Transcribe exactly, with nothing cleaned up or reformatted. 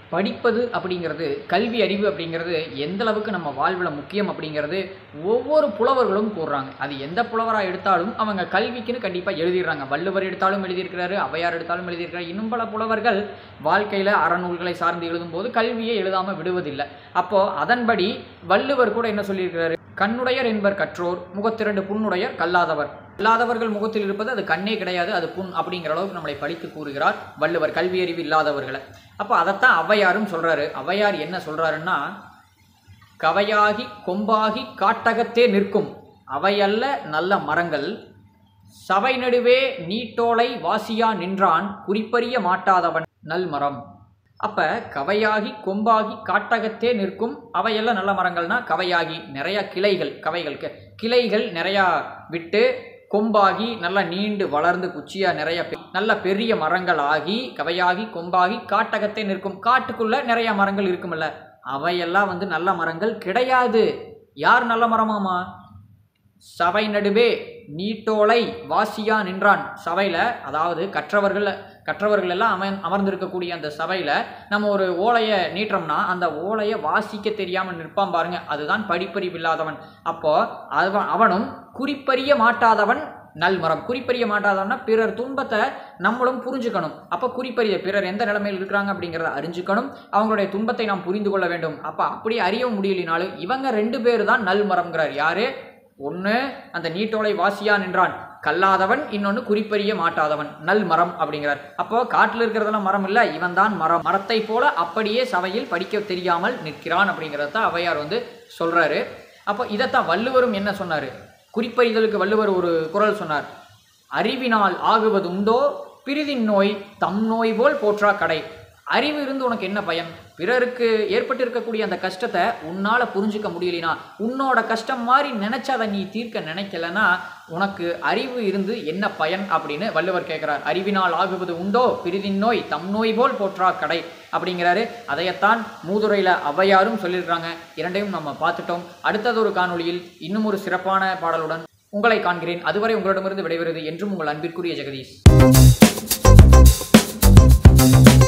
படிப்பது அப்படிங்கிறது, கல்வி அறிவு அப்படிங்கிறது எந்த அளவுக்கு நம்ம வாழ்வில் முக்கியம் அப்படிங்கிறது ஒவ்வொரு புலவர்களும் கூறுறாங்க. அது எந்த புலவராக எடுத்தாலும் அவங்க கல்விக்குன்னு கண்டிப்பாக எழுதிடுறாங்க. வள்ளுவர் எடுத்தாலும் எழுதியிருக்கிறாரு, ஔவையார் எடுத்தாலும் எழுதியிருக்கிறாரு. இன்னும் பல புலவர்கள் வாழ்க்கையில் அறநூல்களை சார்ந்து எழுதும்போது கல்வியை எழுதாமல் விடுவதில்லை. அப்போது அதன்படி வள்ளுவர் கூட என்ன சொல்லியிருக்கிறாரு? கண்ணுடையர் என்பர் கற்றோர், முகத்திரண்டு புண்ணுடையர் கல்லாதவர். இல்லாதவர்கள் முகத்தில் இருப்பது அது கண்ணே கிடையாது, அது புண் அப்படிங்கிற அளவுக்கு நம்மளை படித்து கூறுகிறார் வள்ளுவர், கல்வி அறிவு இல்லாதவர்களை. அப்போ அதைத்தான் ஔவையாரும் சொல்கிறாரு. ஔவையார் என்ன சொல்கிறாருன்னா, கவையாகி கொம்பாகி காட்டகத்தே நிற்கும் அவையல்ல நல்ல மரங்கள், சபை நடுவே நீட்டோலை வாசியா நின்றான் குறிப்பறிய மாட்டாதவன் நல் மரம். அப்போ கவையாகி கொம்பாகி காட்டகத்தே நிற்கும் அவையெல்லாம் நல்ல மரங்கள்னா, கவையாகி நிறைய கிளைகள், கவைகள் கிளைகள் நிறையா விட்டு, கொம்பாகி நல்லா நீண்டு வளர்ந்து குச்சியாக நிறைய நல்ல பெரிய மரங்கள் ஆகி, கவையாகி கொம்பாகி காட்டகத்தே நிற்கும், காட்டுக்குள்ளே நிறைய மரங்கள் இருக்குமில்ல, அவையெல்லாம் வந்து நல்ல மரங்கள் கிடையாது. யார் நல்ல மரமாமா? சபை நடுவே நீட்டோலை வாசியா நின்றான். சபையில், அதாவது கற்றவர்கள் கற்றவர்கள் எல்லாம் அம அமர்ந்திருக்கக்கூடிய அந்த சபையில் நம்ம ஒரு ஓலையை நீட்டுறோம்னா அந்த ஓலையை வாசிக்க தெரியாமல் நிற்பான் பாருங்க, அதுதான் படிப்பறிவு இல்லாதவன். அப்போ அவன் அவனும் குறிப்பறிய மாட்டாதவன் நல்மரம். குறிப்பறிய மாட்டாதவன்னா பிறர் துன்பத்தை நம்மளும் புரிஞ்சுக்கணும். அப்போ குறிப்பறிய பிறர் எந்த நிலைமையில் இருக்கிறாங்க அப்படிங்கிறத அறிஞ்சுக்கணும், அவங்களுடைய துன்பத்தை நாம் புரிந்து கொள்ள வேண்டும். அப்போ அப்படி அறிய முடியலினாலும் இவங்க ரெண்டு பேர் தான் நல்மரம்ங்கிறார். யாரு? ஒன்று அந்த நீட்டோலை வாசியா நின்றான் கல்லாதவன், இன்னொன்று குறிப்பறிய மாட்டாதவன் நல் மரம் அப்படிங்கிறார். அப்போ காட்டில் இருக்கிறதெல்லாம் மரம் இல்லை, இவன் தான் மரம். மரத்தை போல அப்படியே சபையில் படிக்க தெரியாமல் நிற்கிறான் அப்படிங்கிறத தான் ஔவையார் வந்து சொல்றாரு. அப்போ இதைத்தான் வள்ளுவரும் என்ன சொன்னார்? குறிப்பறிதலுக்கு வள்ளுவர் ஒரு குறள் சொன்னார். அறிவினால் ஆகுவது உண்டோ பிரிதின் நோய் தம் நோய் போல் போற்றா கடை. அறிவு இருந்து உனக்கு என்ன பயன்? பிறருக்கு ஏற்பட்டு இருக்கக்கூடிய அந்த கஷ்டத்தை உன்னால் புரிஞ்சிக்க முடியலனா, உன்னோட கஷ்டம் மாதிரி நினைச்சு அதை நீ தீர்க்க நினைக்கலன்னா உனக்கு அறிவு இருந்து என்ன பயன் அப்படின்னு வள்ளுவர் கேட்குறார். அறிவினால் ஆகுவது உண்டோ பிரிதின் நோய் தம் நோய் போல் போற்றா கடை அப்படிங்கிறாரு. அதையத்தான் மூதுரையில் ஔவையாரும் சொல்லியிருக்கிறாங்க. இரண்டையும் நம்ம பார்த்துட்டோம். அடுத்தது ஒரு காணொளியில் இன்னும் ஒரு சிறப்பான பாடலுடன் உங்களை காண்கிறேன். அதுவரை உங்களிடமிருந்து விடைபெறுவது என்றும் உங்கள் அன்பிற்குரிய ஜெகதீஷ்.